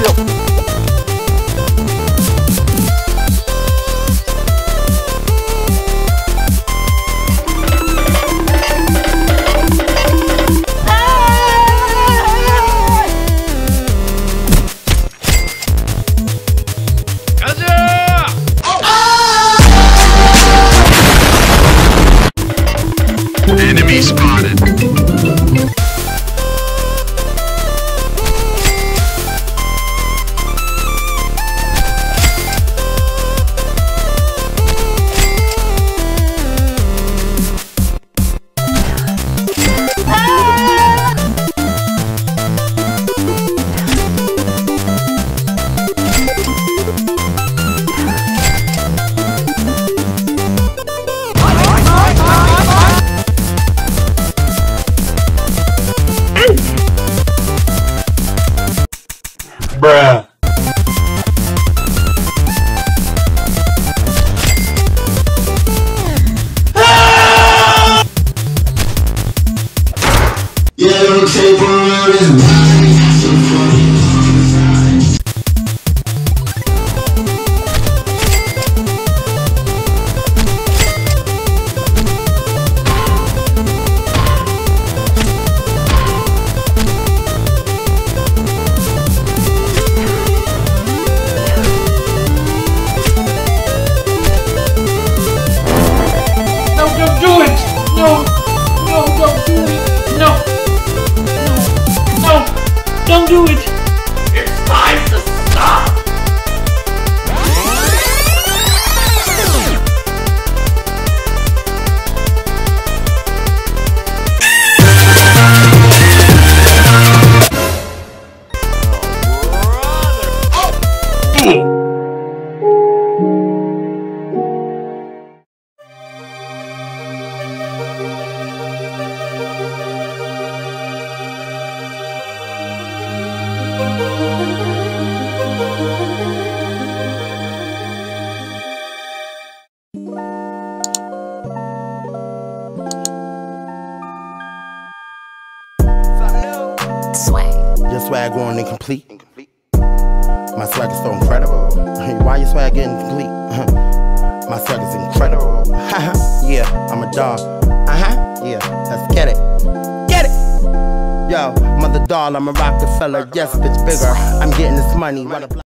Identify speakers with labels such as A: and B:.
A: Enemy spotted.
B: Bruh.
C: Yellow tape around his body.
D: Don't do it! No! No, don't do it! No! No! No! Don't do it! It's time to stop!
E: Swag. Your swag going incomplete. My swag is so incredible. Why your swag incomplete? My swag is incredible. Yeah, I'm a dog. Yeah, let's get it. Get it! Yo, mother doll, I'm a Rockefeller. Yes, bitch, bigger. I'm getting this money.